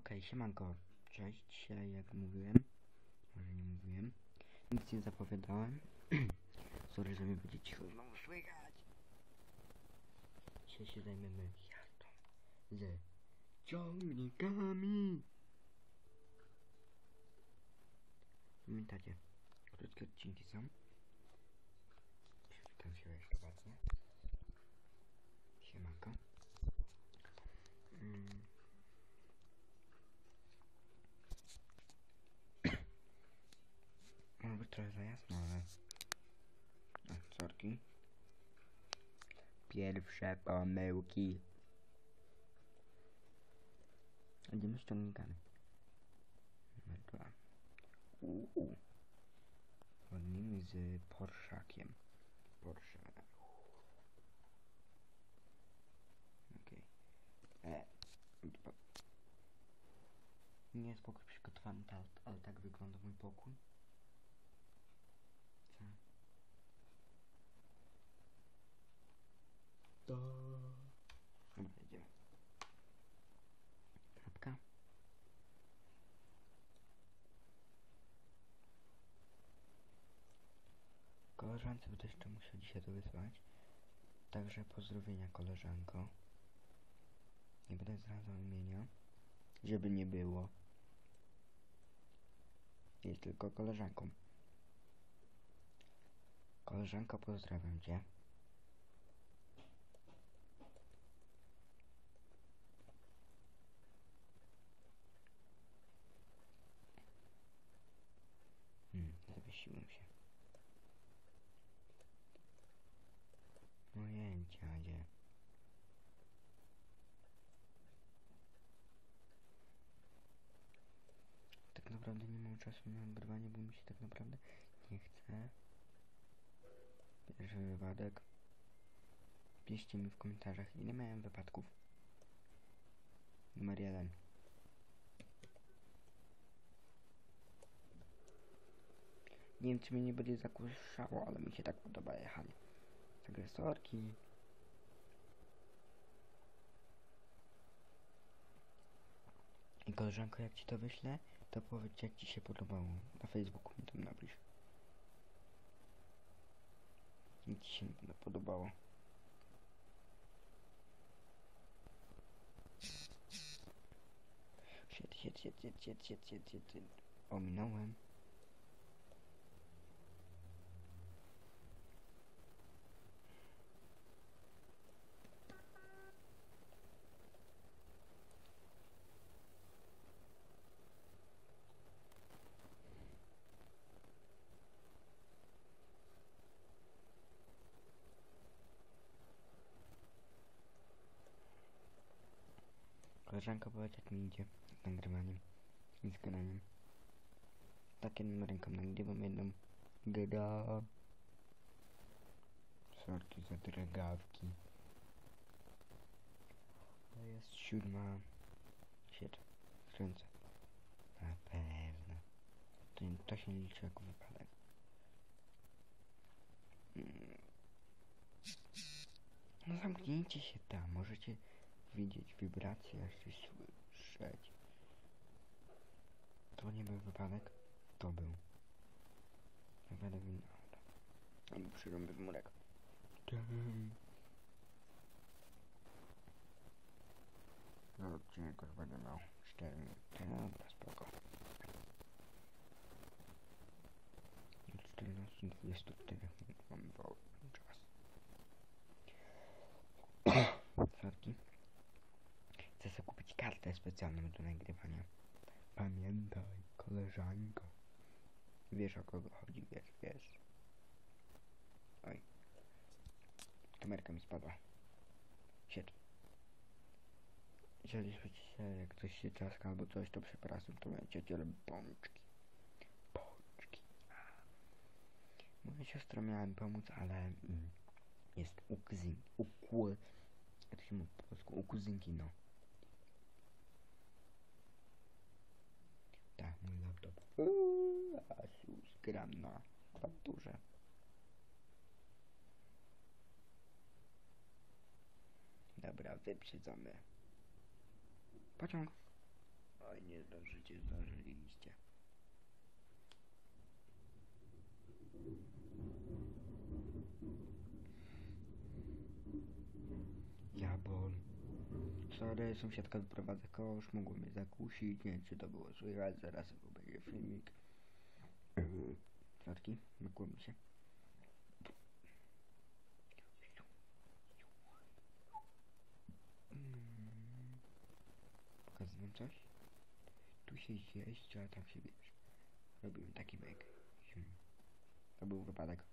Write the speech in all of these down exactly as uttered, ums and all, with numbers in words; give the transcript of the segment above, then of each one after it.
Okej, siemanko, cześć, dzisiaj jak mówiłem, może nie mówiłem, nic nie zapowiadałem, sorry, że mnie będzie cicho znowu słychać. Dzisiaj się zajmiemy jazdą z ciągnikami. Pamiętacie, krótkie odcinki są, przywitam się jeszcze ładnie, siemanko. Mm. Może być trochę za jasno, ale... A, sorki. Pierwsze pomyłki. Idziemy z ciągnikami. Numer dwa. Uuu. Ładnymi z Porszakiem. Porsche. Okej. Okay. E. Nie jest pokój przygotowany, ale tak wygląda mój pokój. Co? To... Dobra, idziemy. Kropka. Koleżance będę jeszcze musiał dzisiaj to wysłać. Także pozdrowienia, koleżanko. Nie będę zdradzał imienia, żeby nie było. Jest tylko koleżanką. Koleżanko, pozdrawiam cię. Hmm, zawiesiłem się. Moje dziadzie. Tak naprawdę nie mam czasu na nagrywanie, bo mi się tak naprawdę nie chce. Pierwszy wypadek. Piszcie mi w komentarzach, ile miałem wypadków. Numer jeden. Nie wiem, czy mnie nie będzie zakuszało, ale mi się tak podoba jechanie. Z agresorki. I koleżanko, jak ci to wyślę, to powiedz, jak ci się podobało. Na Facebooku mi tam napisz. Jak ci się nie podobało. Shit, shit, shit, shit, shit, shit, shit, shit, shit. Ominąłem. Koleżanka, powiedz, jak mi idzie z nagrywaniem i z graniem. Tak jedną ręką nagrywam, jedną gra. Sorki za drgawki. To jest siódma. Shit. Kręcę. Na pewno. To, to się nie liczy jako wypadek. Mm. No zamknijcie się tam. Możecie widzieć wibracje, aż coś słyszeć. To nie był wypadek. To był. Naprawdę winna auta. Albo przyrąby w murek. No odcinek już będę miał cztery minuty. Dobra, spoko. Od czternastu do dwudziestu czterech minut mamy wolny czas. Sorki. Chcę sobie kupić kartę specjalną do nagrywania. Pamiętaj, koleżanko. Wiesz, o kogo chodzi, wiesz, wiesz. Oj. Kamerka mi spadła. Shit. Jeżeli słyszycie, jak coś się czaska albo coś, to przepraszam, to moja ciocia robi pączki. Pączki. Moja siostra miała mi pomóc, ale mm, jest u kuzyn, u ku... Jak to się mówi po polsku? U kuzynki, no. Tak, mój laptop. Uuu, Asus, gram na klawiaturze. Dobra, wyprzedzamy. Pociąg. Oj, nie zdążycie, zdążyliście. Jabol. Sorry, sąsiadka wyprowadza kosz, mogło mnie zakusić, nie wiem czy to było słychać, zaraz będzie filmik. Klatki, mykło mi się. Mm. Pokazuję coś? Tu się jeść, a tam się bierz. Robimy taki myk. To był wypadek.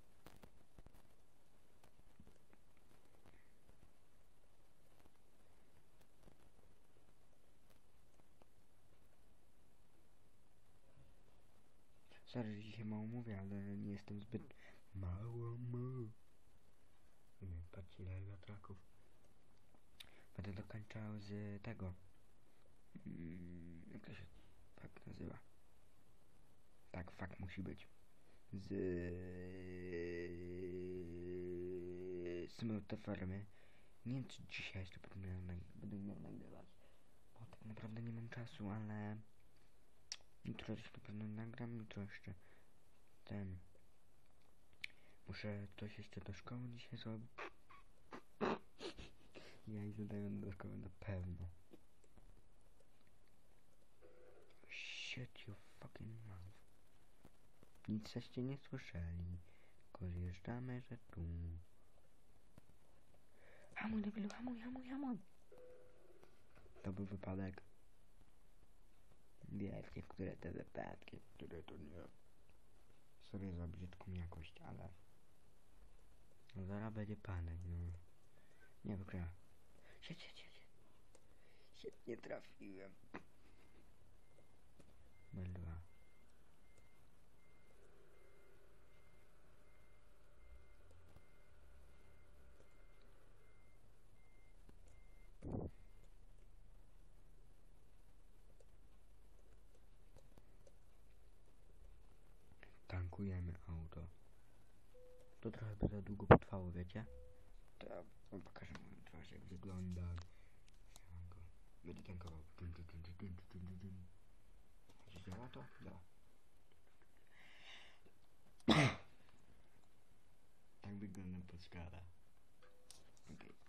Sorry, że dzisiaj mało mówię, ale nie jestem zbyt mało mało. Patrzcie ile wiatraków. Będę dokończał z tego. Mm, jak to się tak nazywa? Tak, fakt musi być. Z Smyte Farmy. Nie wiem czy dzisiaj jeszcze będę miał, będę miał nagrywać. Bo tak naprawdę nie mam czasu, ale jutro jeszcze na pewno nagram, jutro jeszcze ten. Muszę coś jeszcze do szkoły dzisiaj zrobić. Ja i zadaję do szkoły na pewno. Shut your fucking mouth. Nic żeście nie słyszeli. Tylko zjeżdżamy, że tu. Hamuj, debilu, hamuj, hamuj, hamuj. To był wypadek. Wiecie, które te wypadki, które to nie. Sorry za brzydką jakość, ale... No zaraz będzie panek, no. Nie wygra. Siedź, siedź, siedź. Siedź, nie trafiłem. Mydła. Tankujemy auto. To trochę by za długo potrwało, wiecie? To ja wam pokażę moją twarz, jak wygląda. Będę tankował. Czy działa to? Działa. Tak wygląda podskala. Okej. Okay.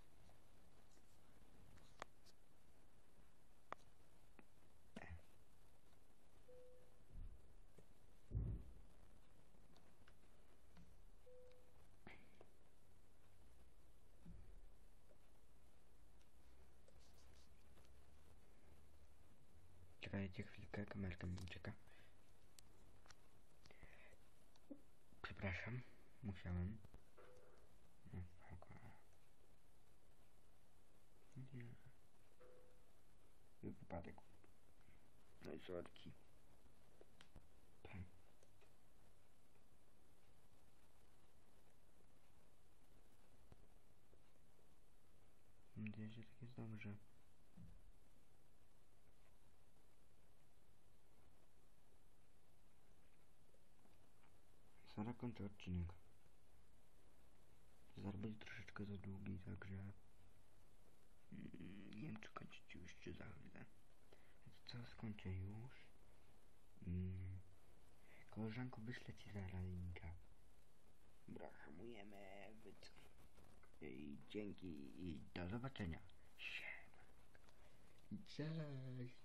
Czekajcie chwilkę, kamerka mi ucieka. Przepraszam, musiałem. No, spoko. Nie. Wypadek. No i słodki. Mam nadzieję, że tak jest dobrze. Zaraz kończę odcinek. Zaraz będzie troszeczkę za długi, także... Mm, nie wiem czy kończyć już, czy za chwilę. Więc co, skończę już. Mm. Koleżanko, wyślę ci zaraz linka. Dobra, hamujemy, wycof. I dzięki i do zobaczenia. Siema. Cześć.